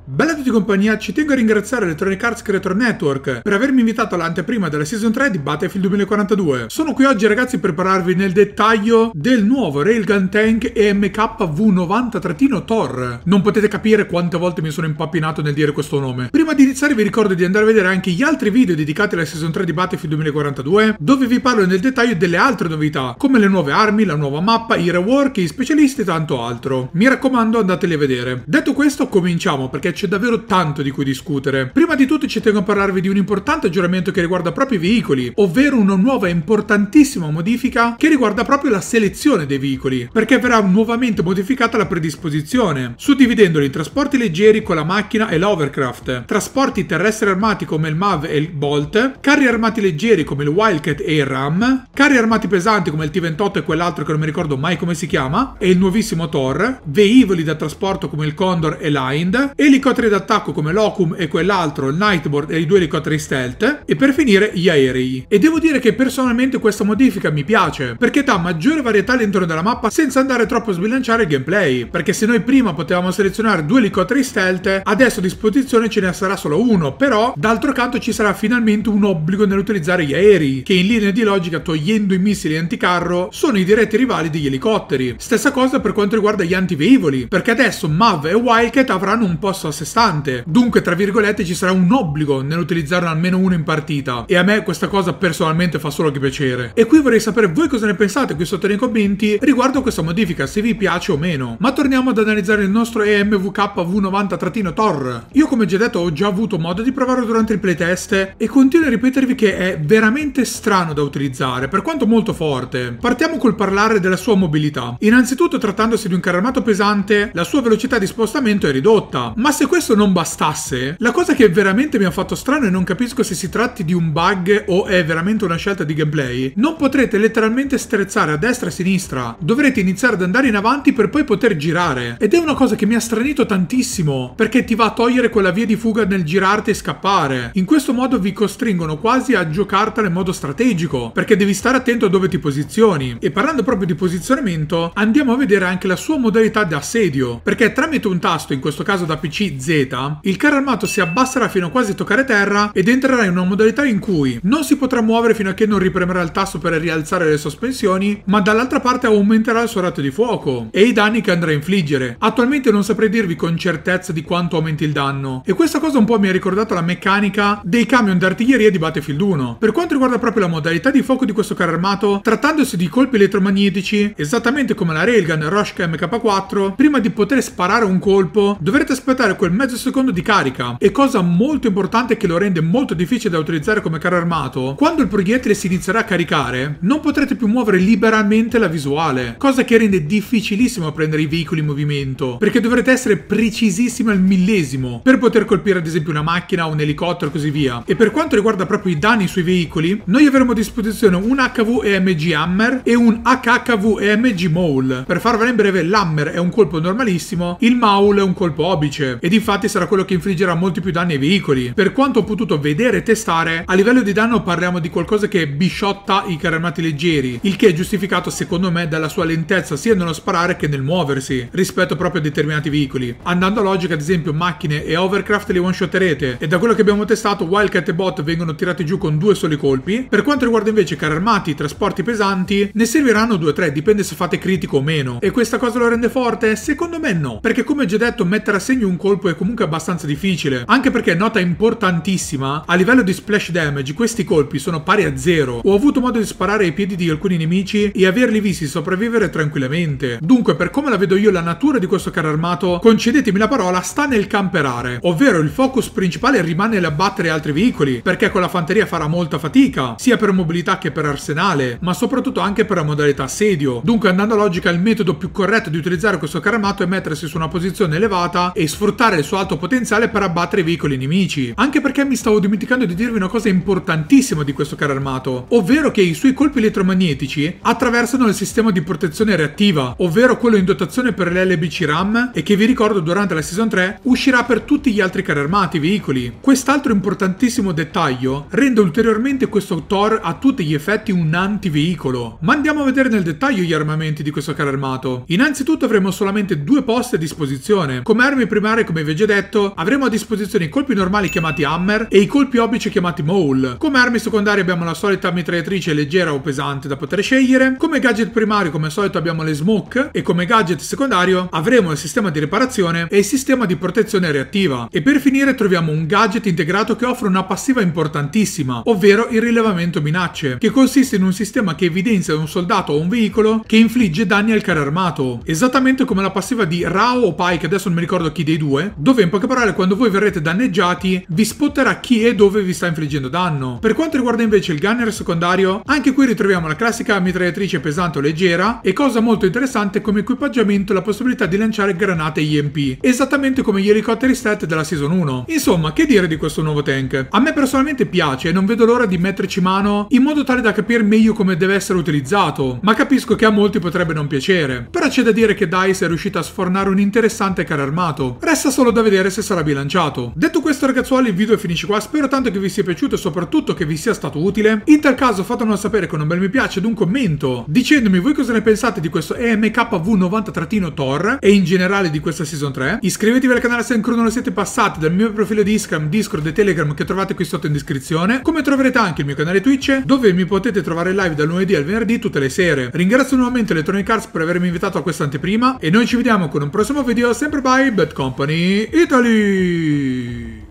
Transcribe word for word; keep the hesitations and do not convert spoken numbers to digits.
Bella a tutti compagnia, ci tengo a ringraziare Electronic Arts Creator Network per avermi invitato all'anteprima della Season tre di Battlefield duemilaquarantadue. Sono qui oggi ragazzi per parlarvi nel dettaglio del nuovo Railgun Tank E M K V novanta Thor. Non potete capire quante volte mi sono impappinato nel dire questo nome. Prima di iniziare vi ricordo di andare a vedere anche gli altri video dedicati alla Season tre di Battlefield duemilaquarantadue, dove vi parlo nel dettaglio delle altre novità, come le nuove armi, la nuova mappa, i rework, gli specialisti e tanto altro. Mi raccomando, andateli a vedere. Detto questo, cominciamo perché c'è davvero tanto di cui discutere. Prima di tutto ci tengo a parlarvi di un importante aggiornamento che riguarda proprio i veicoli, ovvero una nuova e importantissima modifica che riguarda proprio la selezione dei veicoli, perché verrà nuovamente modificata la predisposizione, suddividendoli in trasporti leggeri con la macchina e l'hovercraft, trasporti terrestri armati come il M A V e il Bolt, carri armati leggeri come il Wildcat e il Ram, carri armati pesanti come il T ventotto e quell'altro che non mi ricordo mai come si chiama, e il nuovissimo Thor, velivoli da trasporto come il Condor e l'Hind, elicotteri d'attacco come l'Ocum e quell'altro, il Nightbird e i due elicotteri stealth, e per finire gli aerei. E devo dire che personalmente questa modifica mi piace, perché dà maggiore varietà all'interno della mappa senza andare troppo a sbilanciare il gameplay, perché se noi prima potevamo selezionare due elicotteri stealth, adesso a disposizione ce ne sarà solo uno, però d'altro canto ci sarà finalmente un obbligo nell'utilizzare gli aerei, che in linea di logica, togliendo i missili anticarro, sono i diretti rivali degli elicotteri. Stessa cosa per quanto riguarda gli antiveivoli, perché adesso M A V e Wildcat avranno un posto a sé stante. Dunque, tra virgolette, ci sarà un obbligo nell'utilizzarne almeno uno in partita. E a me questa cosa personalmente fa solo che piacere. E qui vorrei sapere voi cosa ne pensate qui sotto nei commenti riguardo questa modifica, se vi piace o meno. Ma torniamo ad analizzare il nostro E M V K V novanta Thor. Io, come già detto, ho già avuto modo di provarlo durante il playtest e continuo a ripetervi che è veramente strano da utilizzare, per quanto molto forte. Partiamo col parlare della sua mobilità. Innanzitutto, trattandosi di un carro armato pesante, la sua velocità di spostamento è ridotta. Ma se questo non bastasse, la cosa che veramente mi ha fatto strano e non capisco se si tratti di un bug o è veramente una scelta di gameplay, non potrete letteralmente sterzare a destra e a sinistra, dovrete iniziare ad andare in avanti per poi poter girare, ed è una cosa che mi ha stranito tantissimo, perché ti va a togliere quella via di fuga nel girarti e scappare. In questo modo vi costringono quasi a giocartela in modo strategico, perché devi stare attento a dove ti posizioni. E parlando proprio di posizionamento, andiamo a vedere anche la sua modalità di assedio, perché tramite un tasto, in questo caso da P C Z, il carro armato si abbasserà fino a quasi toccare terra ed entrerà in una modalità in cui non si potrà muovere fino a che non ripremerà il tasto per rialzare le sospensioni, ma dall'altra parte aumenterà il suo raggio di fuoco e i danni che andrà a infliggere. Attualmente non saprei dirvi con certezza di quanto aumenti il danno, e questa cosa un po' mi ha ricordato la meccanica dei camion d'artiglieria di Battlefield uno. Per quanto riguarda proprio la modalità di fuoco di questo carro armato, trattandosi di colpi elettromagnetici, esattamente come la Railgun Roshka M K quattro, prima di poter sparare un colpo dovrete aspettare quel mezzo secondo di carica, e cosa molto importante che lo rende molto difficile da utilizzare come carro armato, quando il proiettile si inizierà a caricare non potrete più muovere liberamente la visuale, cosa che rende difficilissimo prendere i veicoli in movimento, perché dovrete essere precisissimi al millesimo per poter colpire ad esempio una macchina, un elicottero e così via. E per quanto riguarda proprio i danni sui veicoli, noi avremo a disposizione un H V E M G Hammer e un H H V E M G Maul. Per farvela in breve, l'Hammer è un colpo normalissimo, il Maul è un colpo obice, ed infatti sarà quello che infliggerà molti più danni ai veicoli. Per quanto ho potuto vedere e testare, a livello di danno parliamo di qualcosa che bisciotta i carri armati leggeri, il che è giustificato secondo me dalla sua lentezza sia nello sparare che nel muoversi rispetto proprio a determinati veicoli. Andando a logica, ad esempio macchine e hovercraft li one shotterete, e da quello che abbiamo testato Wildcat e Bot vengono tirati giù con due soli colpi. Per quanto riguarda invece carri armati, trasporti pesanti, ne serviranno due o tre, dipende se fate critico o meno. E questa cosa lo rende forte? Secondo me no, perché come ho già detto, mettere a segno un colpo è comunque abbastanza difficile, anche perché, nota importantissima, a livello di splash damage questi colpi sono pari a zero. Ho avuto modo di sparare ai piedi di alcuni nemici e averli visti sopravvivere tranquillamente. Dunque, per come la vedo io, la natura di questo carro armato, concedetemi la parola, sta nel camperare, ovvero il focus principale rimane nell'abbattere altri veicoli, perché con la fanteria farà molta fatica, sia per mobilità che per arsenale, ma soprattutto anche per la modalità assedio. Dunque, andando a logica, il metodo più corretto di utilizzare questo carro armato è mettersi su una posizione elevata e sfruttare il suo alto potenziale per abbattere i veicoli nemici. Anche perché mi stavo dimenticando di dirvi una cosa importantissima di questo carro armato, ovvero che i suoi colpi elettromagnetici attraversano il sistema di protezione reattiva, ovvero quello in dotazione per l'L B C RAM, e che vi ricordo durante la Season tre uscirà per tutti gli altri carri armati veicoli. Quest'altro importantissimo dettaglio rende ulteriormente questo Thor a tutti gli effetti un antiveicolo. Ma andiamo a vedere nel dettaglio gli armamenti di questo carro armato. Innanzitutto avremo solamente due posti a disposizione, come armi primarie come come vi ho già detto, avremo a disposizione i colpi normali chiamati Hammer e i colpi oblici chiamati Maul. Come armi secondarie abbiamo la solita mitragliatrice leggera o pesante da poter scegliere. Come gadget primario come al solito abbiamo le smoke e come gadget secondario avremo il sistema di riparazione e il sistema di protezione reattiva. E per finire troviamo un gadget integrato che offre una passiva importantissima, ovvero il rilevamento minacce, che consiste in un sistema che evidenzia un soldato o un veicolo che infligge danni al carro armato, esattamente come la passiva di Rao o Pai, che adesso non mi ricordo chi dei due, dove in poche parole quando voi verrete danneggiati vi spotterà chi e dove vi sta infliggendo danno. Per quanto riguarda invece il gunner secondario, anche qui ritroviamo la classica mitragliatrice pesante o leggera e cosa molto interessante come equipaggiamento la possibilità di lanciare granate I M P, esattamente come gli elicotteri stealth della season uno. Insomma, che dire di questo nuovo tank? A me personalmente piace e non vedo l'ora di metterci mano in modo tale da capire meglio come deve essere utilizzato, ma capisco che a molti potrebbe non piacere. Però c'è da dire che DICE è riuscita a sfornare un interessante carro armato, resta solo da vedere se sarà bilanciato. Detto questo ragazzuoli, il video finisce qua, spero tanto che vi sia piaciuto e soprattutto che vi sia stato utile. In tal caso fatemelo sapere con un bel mi piace ed un commento dicendomi voi cosa ne pensate di questo E M K V novanta Thor e in generale di questa season tre. Iscrivetevi al canale se ancora non lo siete passati, dal mio profilo di Instagram, Discord e Telegram che trovate qui sotto in descrizione, come troverete anche il mio canale Twitch dove mi potete trovare live dal lunedì al venerdì tutte le sere. Ringrazio nuovamente Electronic Arts per avermi invitato a questa anteprima e noi ci vediamo con un prossimo video sempre by Bad Company Italy.